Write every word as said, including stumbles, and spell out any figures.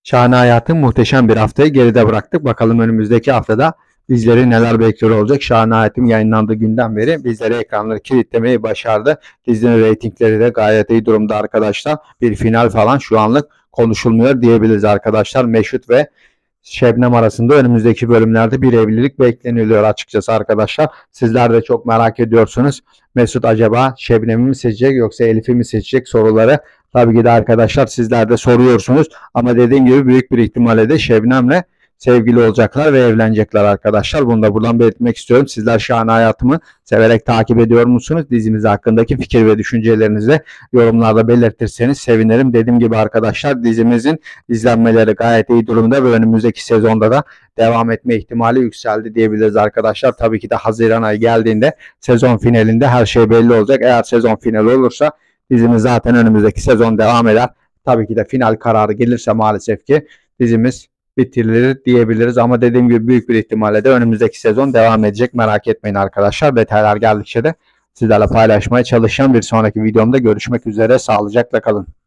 Şahane Hayat'ın muhteşem bir haftayı geride bıraktık. Bakalım önümüzdeki haftada bizleri neler bekliyor olacak. Şahane Hayat'ın yayınlandığı günden beri bizlere ekranları kilitlemeyi başardı. Dizinin reytingleri de gayet iyi durumda arkadaşlar. Bir final falan şu anlık konuşulmuyor diyebiliriz arkadaşlar. Mesut ve Şebnem arasında önümüzdeki bölümlerde bir evlilik bekleniyor açıkçası arkadaşlar. Sizler de çok merak ediyorsunuz. Mesut acaba Şebnem'i mi seçecek yoksa Elif'i mi seçecek soruları tabii ki de arkadaşlar sizler de soruyorsunuz. Ama dediğim gibi büyük bir ihtimalle de Şebnem'le sevgili olacaklar ve evlenecekler arkadaşlar. Bunu da buradan belirtmek istiyorum. Sizler Şahane Hayatımı severek takip ediyor musunuz? Dizimiz hakkındaki fikir ve düşüncelerinizi yorumlarda belirtirseniz sevinirim. Dediğim gibi arkadaşlar dizimizin izlenmeleri gayet iyi durumda ve önümüzdeki sezonda da devam etme ihtimali yükseldi diyebiliriz arkadaşlar. Tabii ki de Haziran ayı geldiğinde sezon finalinde her şey belli olacak. Eğer sezon finali olursa dizimiz zaten önümüzdeki sezon devam eder. Tabii ki de final kararı gelirse maalesef ki dizimiz bitirilir diyebiliriz. Ama dediğim gibi büyük bir ihtimalle de önümüzdeki sezon devam edecek. Merak etmeyin arkadaşlar. Detaylar geldikçe de sizlerle paylaşmaya çalışacağım. Bir sonraki videomda görüşmek üzere. Sağlıcakla kalın.